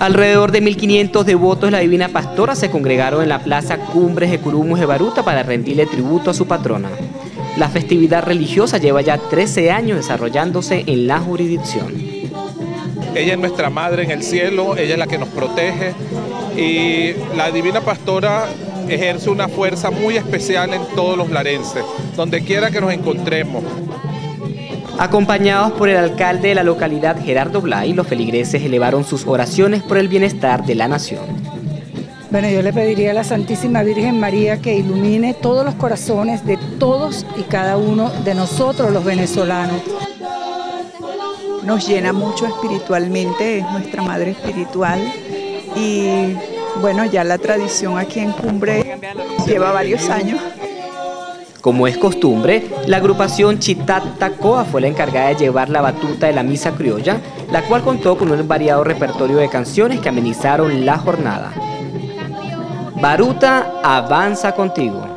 Alrededor de 1.500 devotos de la Divina Pastora se congregaron en la plaza Cumbres de Curumus de Baruta para rendirle tributo a su patrona. La festividad religiosa lleva ya 13 años desarrollándose en la jurisdicción. Ella es nuestra madre en el cielo, ella es la que nos protege y la Divina Pastora ejerce una fuerza muy especial en todos los larenses, donde quiera que nos encontremos. Acompañados por el alcalde de la localidad, Gerardo Blay, los feligreses elevaron sus oraciones por el bienestar de la nación. Bueno, yo le pediría a la Santísima Virgen María que ilumine todos los corazones de todos y cada uno de nosotros los venezolanos. Nos llena mucho espiritualmente, es nuestra madre espiritual y bueno, ya la tradición aquí en Cumbre lleva varios años. Como es costumbre, la agrupación Chitat Tacoa fue la encargada de llevar la batuta de la misa criolla, la cual contó con un variado repertorio de canciones que amenizaron la jornada. Baruta avanza contigo.